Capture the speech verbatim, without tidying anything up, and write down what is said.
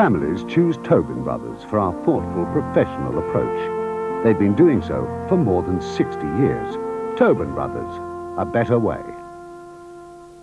Families choose Tobin Brothers for our thoughtful, professional approach. They've been doing so for more than sixty years. Tobin Brothers, a better way.